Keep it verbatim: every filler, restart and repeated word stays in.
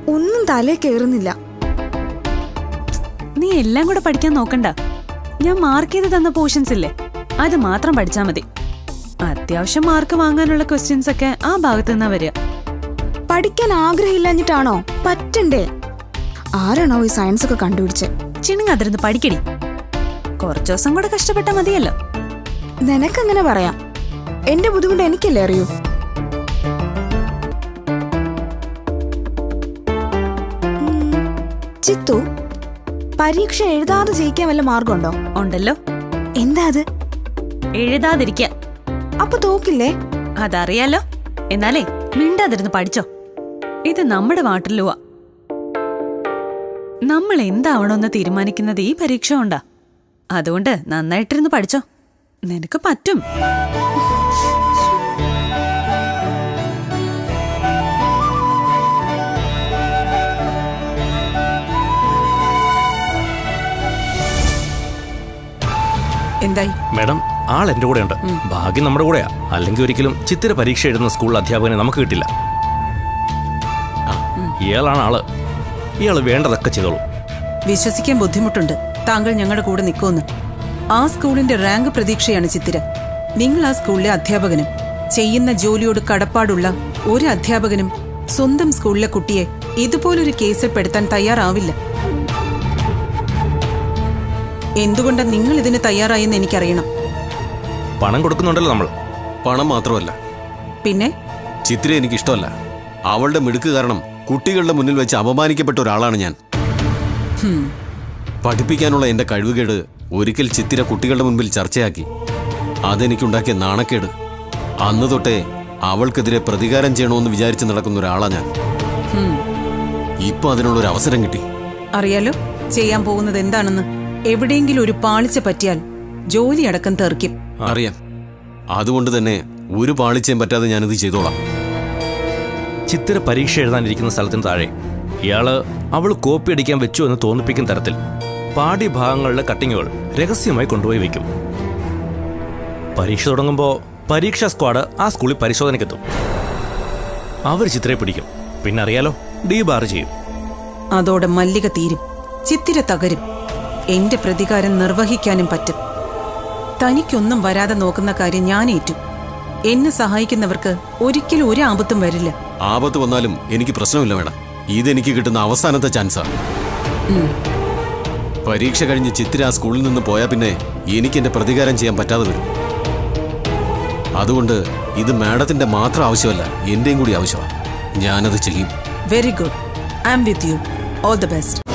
ഒന്നും തലേ കേറുന്നില്ല. നീ എല്ലാം കൂടെ പഠിക്കാൻ നോക്കണ്ട. ഞാൻ മാർക്ക് ചെയ്ത് തന്ന പോർഷൻസ് ഇല്ലേ, അത് മാത്രം പഠിച്ചാ മതി. അത്യാവശ്യം മാർക്ക് വാങ്ങാനുള്ള ക്വസ്റ്റ്യൻസ് ഒക്കെ ആ ഭാഗത്ത് നിന്നാ വരിക. പഠിക്കാൻ ആഗ്രഹമില്ലാഞ്ഞിട്ടാണോ? പറ്റണ്ടേ? ആരാണോ ഈ സയൻസ് ഒക്കെ കണ്ടുപിടിച്ച്? ചിണുങ്ങാതിരുന്ന് പഠിക്കടി. കുറച്ചു ദിവസം കൂടെ കഷ്ടപ്പെട്ടാ മതിയല്ലോ. നിനക്കങ്ങനെ പറയാം, എന്റെ ബുദ്ധിമുട്ട് എനിക്കല്ലേ അറിയൂ. ചിത്തു, പരീക്ഷ എഴുതാതെ ജയിക്കാൻ വല്ല മാർഗമുണ്ടോ? ഉണ്ടല്ലോ. എന്താ അത്? എഴുതാതിരിക്ക. അപ്പൊ തോക്കില്ലേ? അതറിയാലോ. എന്നാലേ മിണ്ടാതിരുന്ന് പഠിച്ചോ. ഇത് നമ്മുടെ വാട്ടിലുവാ. നമ്മൾ എന്താവണമെന്ന് തീരുമാനിക്കുന്നത് ഈ പരീക്ഷ കൊണ്ടാ. അതുകൊണ്ട് നന്നായിട്ടിരുന്ന് പഠിച്ചോ, നിനക്ക് പറ്റും. എന്തായി മാഡം? ആൾ എന്റെ കൂടെ ഉണ്ട്. ഭാഗ്യം നമ്മുടെ കൂടെയാ. അല്ലെങ്കിൽ ഒരിക്കലും ചിത്തിര പരീക്ഷ എഴുതുന്ന സ്കൂൾ അധ്യാപകനെ നമുക്ക് കിട്ടില്ല. ഇയാളാണ് ആള്. ഇയാള് വേണ്ടതൊക്കെ ചെയ്തോളൂ. വിശ്വസിക്കാൻ ബുദ്ധിമുട്ടുണ്ട് താങ്കൾ ഞങ്ങളുടെ കൂടെ നിൽക്കുമെന്ന്. ആ സ്കൂളിന്റെ റാങ്ക് പ്രതീക്ഷയാണ് ചിത്തിര. നിങ്ങൾ ആ സ്കൂളിലെ അധ്യാപകനും. ചെയ്യുന്ന ജോലിയോട് കടപ്പാടുള്ള ഒരു അധ്യാപകനും സ്വന്തം സ്കൂളിലെ കുട്ടിയെ ഇതുപോലൊരു കേസിൽ പെടുത്താൻ തയ്യാറാവില്ല. എന്തുകൊണ്ടാണ് നിങ്ങൾ ഇതിന് തയ്യാറായെന്ന് എനിക്കറിയണം. പണം കൊടുക്കുന്നുണ്ടല്ലോ നമ്മൾ. പണം മാത്രമല്ല, പിന്നെ ചിത്തിര എനിക്കിഷ്ടമല്ല. അവളുടെ മിടുക്ക് കാരണം കുട്ടികളുടെ മുന്നിൽ വെച്ച് അപമാനിക്കപ്പെട്ട ഒരാളാണ് ഞാൻ. പഠിപ്പിക്കാനുള്ള എന്റെ കഴിവുകേട് ഒരിക്കൽ ചിത്തിര കുട്ടികളുടെ മുൻപിൽ ചർച്ചയാക്കി. അതെനിക്കുണ്ടാക്കിയ നാണക്കേട്. അന്ന് തൊട്ടേ അവൾക്കെതിരെ പ്രതികാരം ചെയ്യണമെന്ന് വിചാരിച്ച് നടക്കുന്ന ഒരാളാ ഞാൻ. ഇപ്പൊ അതിനുള്ളൊരു അവസരം കിട്ടി. അറിയാലോ ചെയ്യാൻ പോകുന്നത് എന്താണെന്ന്. എവിടെയെങ്കിലും ഒരു പാളിച്ച പറ്റിയാൽ ജോലി അടക്കം തെറിക്കും. അറിയാം. അതുകൊണ്ട് തന്നെ ഒരു പാളിച്ചയും പറ്റാതെ ഞാനിത് ചെയ്തോളാം. ചിത്തിര പരീക്ഷ എഴുതാനിരിക്കുന്ന സ്ഥലത്തിന് താഴെ ഇയാള് അവൾ കോപ്പി അടിക്കാൻ വെച്ചു എന്ന് തോന്നിപ്പിക്കുന്ന തരത്തിൽ പാഠ്യഭാഗങ്ങളിലെ കട്ടിങ്ങുകൾ രഹസ്യമായി കൊണ്ടുപോയി വയ്ക്കും. പരീക്ഷ തുടങ്ങുമ്പോൾ പരീക്ഷാ സ്ക്വാഡ് ആ സ്കൂളിൽ പരിശോധനയ്ക്കെത്തും. അവർ ചിത്രയെ പിടിക്കും. പിന്നെ അറിയാലോ, ഡീ ബാർ ചെയ്യും. അതോടെ മല്ലിക തീരും, ചിത്തിര തകരും. എന്റെ പ്രതികാരം നിർവഹിക്കാനും പറ്റും. തനിക്കൊന്നും വരാതെ നോക്കുന്ന കാര്യം ഞാൻ ഏറ്റു. എന്നെ സഹായിക്കുന്നവർക്ക് ഒരിക്കലും ഒരു ആപത്തും വരില്ല. ആപത്ത് വന്നാലും എനിക്ക് പ്രശ്നമില്ല വേണം. ഇതെനിക്ക് കിട്ടുന്ന അവസാനത്തെ ചാൻസാണ്. പരീക്ഷ കഴിഞ്ഞ് ചിത്തിര ആ സ്കൂളിൽ നിന്ന് പോയാൽ പിന്നെ എനിക്ക് എന്റെ പ്രതികാരം ചെയ്യാൻ പറ്റാതെ വരും. അതുകൊണ്ട് ഇത് മാഡത്തിന്റെ മാത്രം ആവശ്യമല്ല, എന്റെയും കൂടി ആവശ്യമാണ്. ഞാനത് ചെയ്യും. Very good. I am with you. All the best.